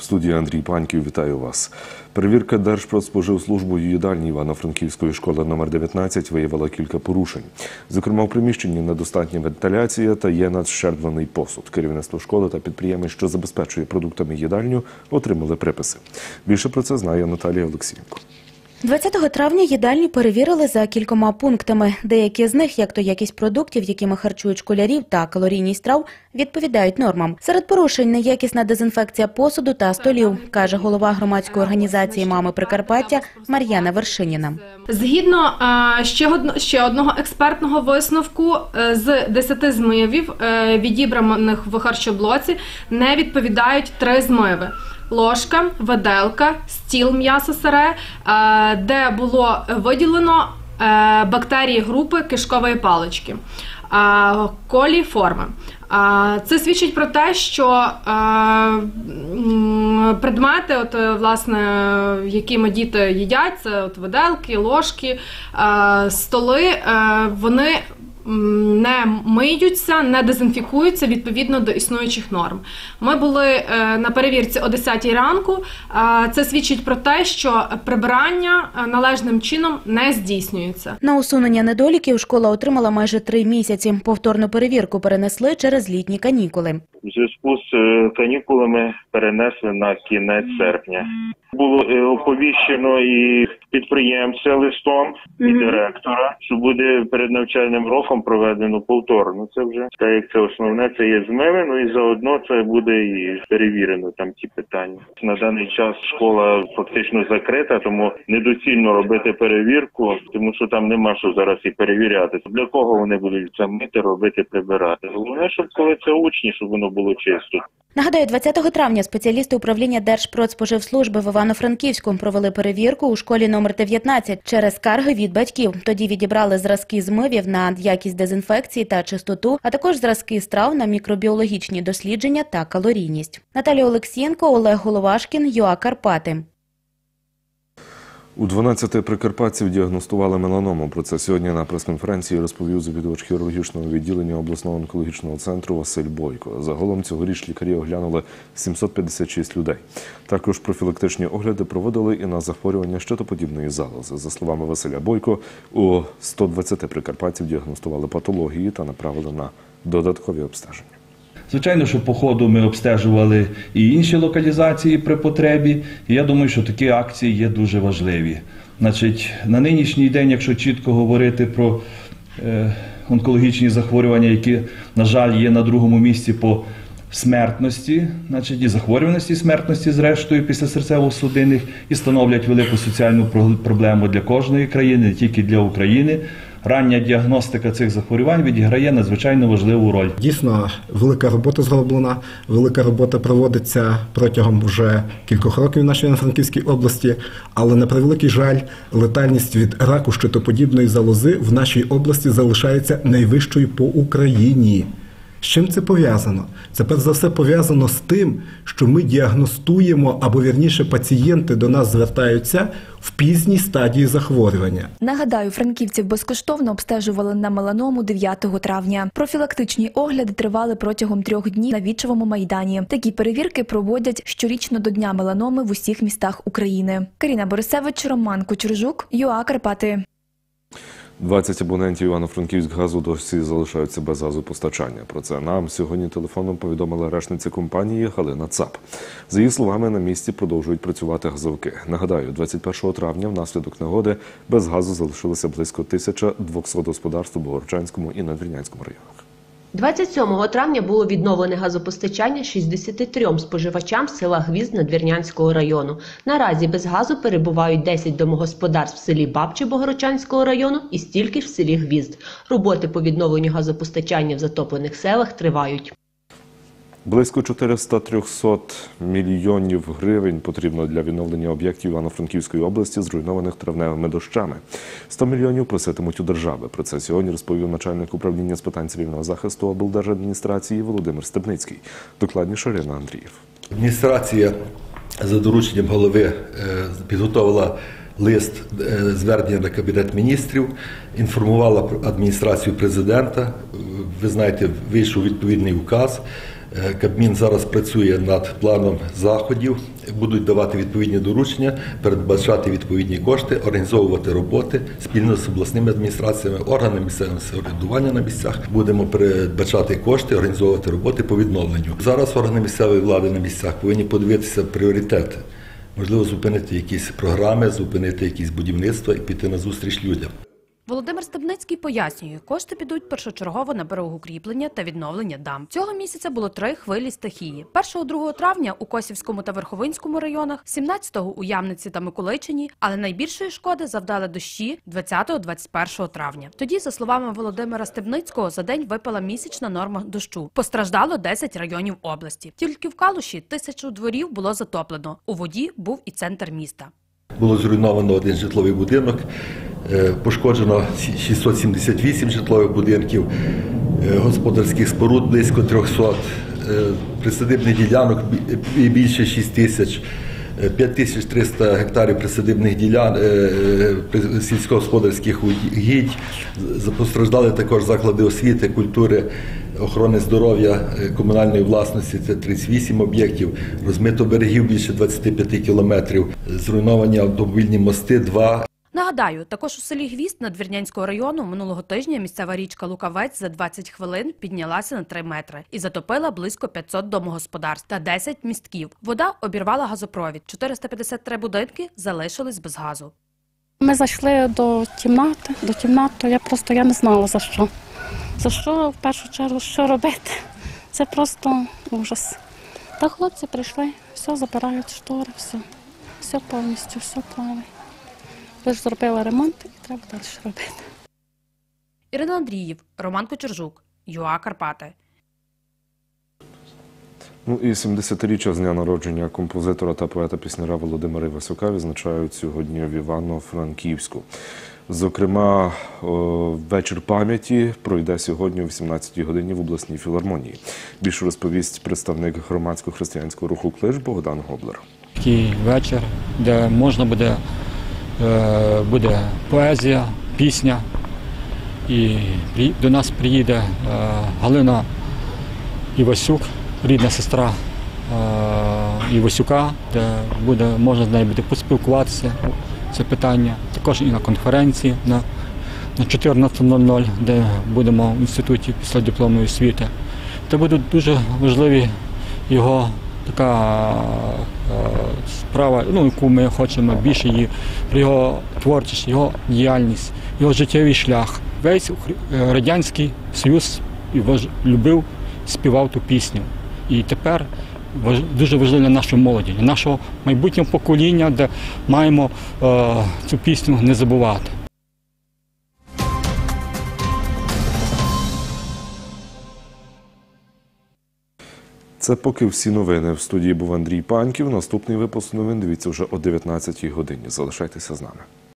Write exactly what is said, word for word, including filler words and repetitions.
студії Андрій Паньків, вітаю вас. Перевірка Держпродспоживслужбою їдальні Івано-Франківської школи номер дев'ятнадцять виявила кілька порушень. Зокрема, в приміщенні недостатня вентиляція та є надщерблений посуд. Керівництво школи та підприємець, що забезпечує продуктами їдальню, отримали приписи. Більше про це знає Наталія Олексієнко. двадцятого травня їдальні перевірили за кількома пунктами. Деякі з них, як то якість продуктів, якими харчують школярів, та калорійність страв, відповідають нормам. Серед порушень – неякісна дезінфекція посуду та столів, каже голова громадської організації «Мами Прикарпаття» Мар'яна Вершиніна. Згідно ще одного експертного висновку, з десяти змивів, відібраних в харчоблоці, не відповідають три змиви. Ложка, виделка, стіл м'ясо сире, де було виділено бактерії групи кишкової палички, коліформи. Це свідчить про те, що предмети, от, власне, якими діти їдять, це от виделки, ложки, столи, вони не миються, не дезінфікуються відповідно до існуючих норм. Ми були на перевірці о десятій ранку. Це свідчить про те, що прибирання належним чином не здійснюється. На усунення недоліків школа отримала майже три місяці. Повторну перевірку перенесли через літні канікули. У зв'язку з канікулами перенесли на кінець серпня. Було оповіщено і підприємця листом, і директора, що буде перед навчальним роком проведено повторно. Це вже, так як це основне, це є змиви, ну і заодно це буде і перевірено там ті питання. На даний час школа фактично закрита, тому недоцільно робити перевірку, тому що там нема що зараз і перевіряти. Для кого вони будуть це мити, робити, прибирати? Головне, щоб коли це учні, щоб воно було чисто. Нагадаю, двадцятого травня спеціалісти управління Держпродспоживслужби в Івано-Франківську провели перевірку у школі номер дев'ятнадцять через скарги від батьків. Тоді відібрали зразки змивів на якість дезінфекції та чистоту, а також зразки страв на мікробіологічні дослідження та калорійність. Наталія Олексієнко, Олег Головашкін, ЮА Карпати. У дванадцяти прикарпатців діагностували меланому. Про це сьогодні на прес-конференції розповів завідувач хірургічного відділення обласного онкологічного центру Василь Бойко. Загалом цьогоріч лікарі оглянули сімсот п'ятдесят шість людей. Також профілактичні огляди проводили і на захворювання щитоподібної залози. За словами Василя Бойко, у ста двадцяти прикарпатців діагностували патології та направили на додаткові обстеження. Звичайно, що по ходу ми обстежували і інші локалізації при потребі, і я думаю, що такі акції є дуже важливі. Значить, на нинішній день, якщо чітко говорити про е, онкологічні захворювання, які, на жаль, є на другому місці по смертності, значить, і захворюваності, смертності, зрештою, після серцево-судинних, і становлять велику соціальну проблему для кожної країни, не тільки для України. Рання діагностика цих захворювань відіграє надзвичайно важливу роль. Дійсно, велика робота зроблена, велика робота проводиться протягом вже кількох років в нашій Івано-Франківській області, але, на превеликий жаль, летальність від раку щитоподібної залози в нашій області залишається найвищою по Україні. З чим це пов'язано? Це, перш за все, пов'язано з тим, що ми діагностуємо, або, вірніше, пацієнти до нас звертаються в пізній стадії захворювання. Нагадаю, франківців безкоштовно обстежували на меланому дев'ятого травня. Профілактичні огляди тривали протягом трьох днів на Вічовому майдані. Такі перевірки проводять щорічно до Дня меланоми в усіх містах України. Каріна Борисевич, Роман Кучержук, ЮА Карпати. двадцять абонентів Івано-Франківськгазу досі залишаються без газопостачання. Про це нам сьогодні телефоном повідомила речниця компанії Галина Цап. За її словами, на місці продовжують працювати газовики. Нагадаю, двадцять першого травня внаслідок негоди без газу залишилося близько тисяча двохсот господарств у Богородчанському і Надвірнянському районах. двадцять сьомого травня було відновлене газопостачання шістдесяти трьом споживачам села Гвізд Надвірнянського району. Наразі без газу перебувають десять домогосподарств в селі Бабче Богородчанського району і стільки ж в селі Гвізд. Роботи по відновленню газопостачання в затоплених селах тривають. Близько чотириста трьохсот мільйонів гривень потрібно для відновлення об'єктів Івано-Франківської області, зруйнованих травневими дощами. сто мільйонів проситимуть у держави. Про це сьогодні розповів начальник управління з питань цивільного захисту облдержадміністрації Володимир Стебницький. Докладніше Ірина Андрієв. Адміністрація за дорученням голови підготовила лист звернення на Кабінет міністрів, інформувала адміністрацію президента. Ви знаєте, вийшов відповідний указ. Кабмін зараз працює над планом заходів, будуть давати відповідні доручення, передбачати відповідні кошти, організовувати роботи спільно з обласними адміністраціями, органами місцевого самоврядування на місцях. Будемо передбачати кошти, організовувати роботи по відновленню. Зараз органи місцевої влади на місцях повинні подивитися пріоритети. Можливо, зупинити якісь програми, зупинити якісь будівництва і піти на зустріч людям. Володимир Стебницький пояснює, кошти підуть першочергово на берегоукріплення та відновлення дам. Цього місяця було три хвилі стихії. першого-другого травня у Косівському та Верховинському районах, сімнадцятого у Ямниці та Миколичині, але найбільшої шкоди завдали дощі двадцятого-двадцять першого травня. Тоді, за словами Володимира Стебницького, за день випала місячна норма дощу. Постраждало десять районів області. Тільки в Калуші тисячу дворів було затоплено. У воді був і центр міста. Було зруйновано один житловий будинок, пошкоджено шістсот сімдесят вісім житлових будинків, господарських споруд близько трьохсот, присадибних ділянок більше шість тисяч, п'ять тисяч триста гектарів присадибних ділянок, сільськогосподарських угідь. Постраждали також заклади освіти, культури, охорони здоров'я, комунальної власності – це тридцять вісім об'єктів, розмито берегів більше двадцять п'ять кілометрів, зруйновані автомобільні мости – два. Нагадаю, також у селі Гвізд Надвірнянського району минулого тижня місцева річка Лукавець за двадцять хвилин піднялася на три метри і затопила близько п'ятсот домогосподарств та десять містків. Вода обірвала газопровід. чотириста п'ятдесят три будинки залишились без газу. Ми зайшли до кімнати, до кімнати, я просто я не знала за що. За що, в першу чергу, що робити? Це просто ужас. Та хлопці прийшли, все забирають, штори, все. Все повністю, все плаває. Ви ж зробили ремонт і треба далі робити. Ірина Андріїв, Роман Кочержук, ЮА Карпати. Ну і сімдесятиріччя з дня народження композитора та поета-пісняра Володимира Івасюка відзначають сьогодні в Івано-Франківську. Зокрема, вечір пам'яті пройде сьогодні о вісімнадцятій годині в обласній філармонії. Більше розповість представник громадсько-християнського руху «Клиш» Богдан Гоблер. Такий вечір, де можна буде, буде поезія, пісня. І до нас приїде Галина Івасюк, рідна сестра Івасюка, де буде, можна з нею буде поспілкуватися, це питання. Також і на конференції на, на чотирнадцята нуль нуль, де будемо в інституті післядипломної освіти. Це буде дуже важливі його така е, справа, ну, яку ми хочемо більше її, про його творчість, його діяльність, його життєвий шлях. Весь Радянський Союз любив, співав ту пісню. І тепер дуже важливо для нашої молоді, для нашого майбутнього покоління, де маємо е, цю пісню не забувати. Це поки всі новини. В студії був Андрій Паньків. Наступний випуск новин дивіться вже о дев'ятнадцятій годині. Залишайтеся з нами.